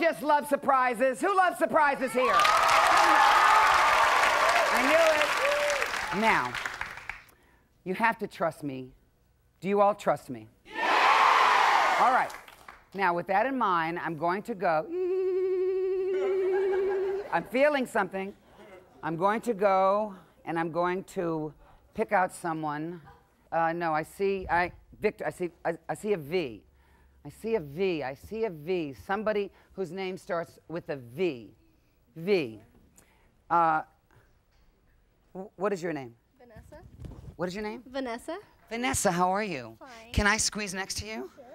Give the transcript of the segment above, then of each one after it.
just love surprises. Who loves surprises here? I knew it. Now, you have to trust me. Do you all trust me? Yeah! All right. Now, with that in mind, I'm going to go. I'm feeling something. I'm going to go, and I'm going to pick out someone. No, Victor, I see a V. I see a V. I see a V. Somebody whose name starts with a V. V. What is your name? Vanessa. What is your name? Vanessa. Vanessa, how are you? Fine. Can I squeeze next to you? Sure.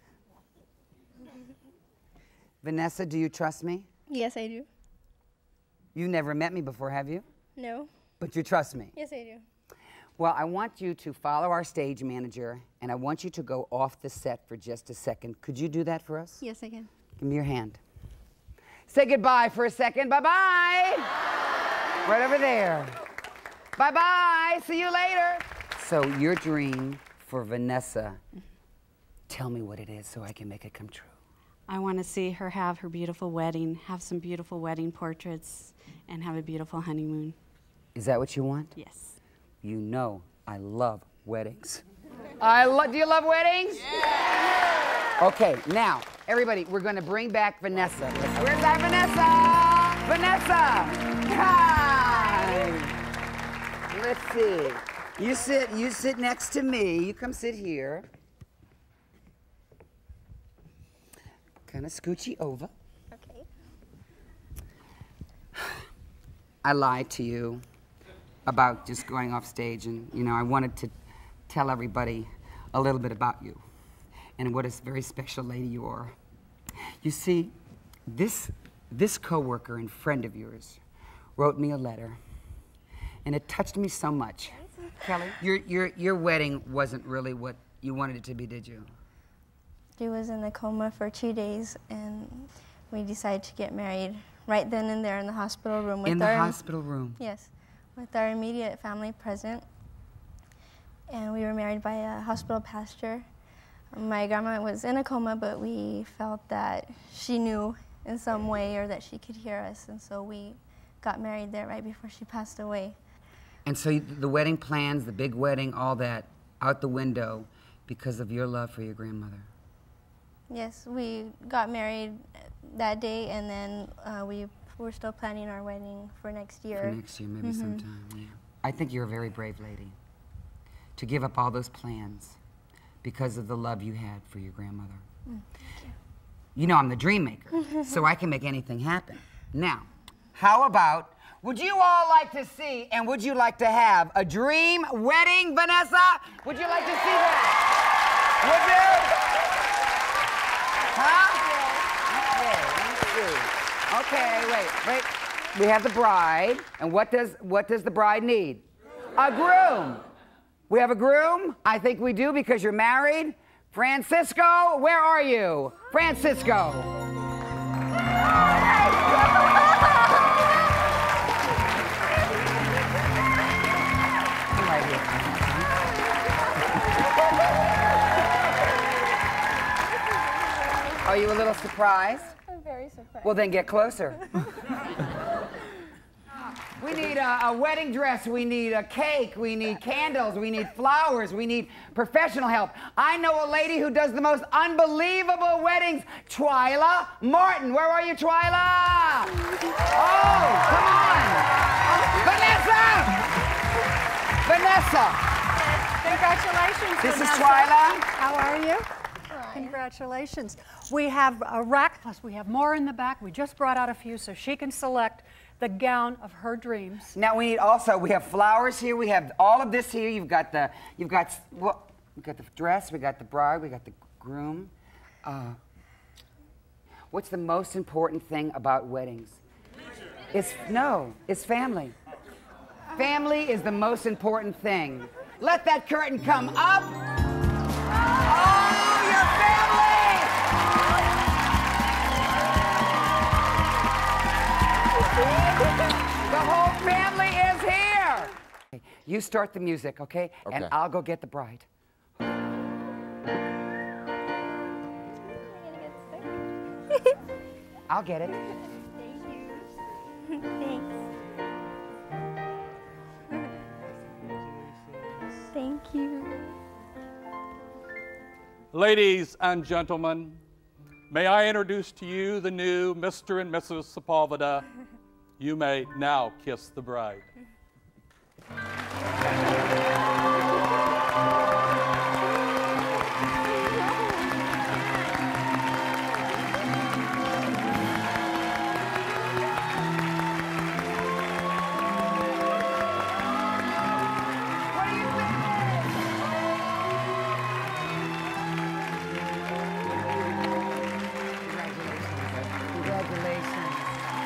Vanessa, do you trust me? Yes, I do. You've never met me before, have you? No. But you trust me? Yes, I do. Well, I want you to follow our stage manager, and I want you to go off the set for just a second. Could you do that for us? Yes, I can. Give me your hand. Say goodbye for a second. Bye-bye. Right over there. Bye-bye. See you later. So your dream for Vanessa, tell me what it is so I can make it come true. I want to see her have her beautiful wedding, have some beautiful wedding portraits, and have a beautiful honeymoon. Is that what you want? Yes. You know I love weddings. Do you love weddings? Yeah! Okay, now, everybody, we're going to bring back Vanessa. Where's that Vanessa? Vanessa! Hi! Let's see. You sit next to me. You come sit here. Kind of scoochy over. Okay. I lied to you about just going off stage, and I wanted to tell everybody a little bit about you and what a very special lady you are. You see, this coworker and friend of yours wrote me a letter, and it touched me so much. Kelly, your wedding wasn't really what you wanted it to be, did you? She was in a coma for 2 days, and we decided to get married right then and there in the hospital room. With hospital room? Yes, with our immediate family present. And we were married by a hospital pastor. My grandma was in a coma, but we felt that she knew in some way or that she could hear us, and so we got married there right before she passed away. And so the wedding plans, the big wedding, all that, out the window because of your love for your grandmother? Yes, we got married that day, and then we're still planning our wedding for next year. For next year, maybe sometime, yeah. I think you're a very brave lady to give up all those plans because of the love you had for your grandmother. Thank you. You know I'm the dream maker, so I can make anything happen. Now, how about, would you all like to see, and would you like to have a dream wedding, Vanessa? Would you like to see that? Would you? Huh? Okay, let me see. Okay, wait. We have the bride, and what does the bride need? A groom. We have a groom? I think we do because you're married. Francisco, where are you? Francisco. Are you a little surprised? I'm very surprised. Well, then get closer. We need a wedding dress, we need a cake, we need candles, we need flowers, we need professional help. I know a lady who does the most unbelievable weddings, Twyla Martin. Where are you, Twyla? Oh, come on. Vanessa! Congratulations, This Vanessa. is Twyla. How are you? Congratulations. We have a rack, plus we have more in the back. We just brought out a few so she can select the gown of her dreams. Now we have flowers here. We have all of this here. We got the dress. We got the bride. We got the groom. What's the most important thing about weddings? It's family. Family is the most important thing. Let that curtain come up. Oh, your family! The whole family is here. You start the music, okay? And I'll go get the bride. I'll get it. Thank you. Thanks. Thank you. Ladies and gentlemen, may I introduce to you the new Mr. and Mrs. Sepulveda. You may now kiss the bride. Congratulations.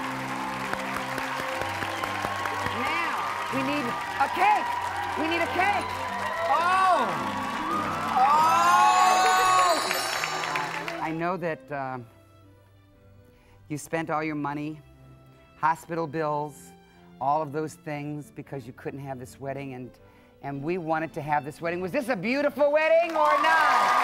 Now, we need a cake. We need a cake. Oh! Oh! I know that you spent all your money, hospital bills, all of those things because you couldn't have this wedding, and we wanted to have this wedding. Was this a beautiful wedding or not?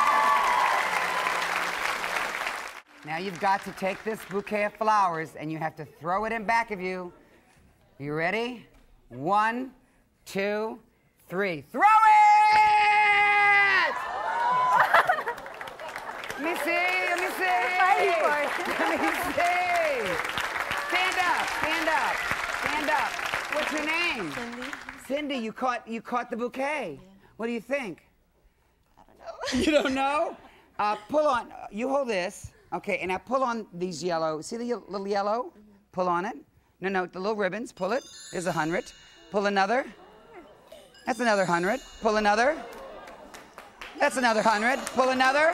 Now you've got to take this bouquet of flowers and you have to throw it in back of you. You ready? 1, 2, 3. Throw it! Let me see, let me see. Let me see. Stand up, stand up, stand up. What's your name? Cindy. Cindy, you caught the bouquet. Yeah. What do you think? I don't know. You don't know? Pull on, you hold this. Okay, and now pull on these yellow. See the little yellow? Mm-hmm. Pull on it. No, the little ribbons. Pull it. There's 100. Pull another. That's another 100. Pull another. That's another 100. Pull another.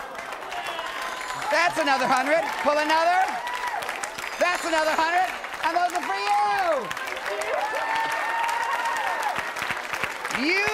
That's another 100. Pull another. That's another 100. And those are for you. You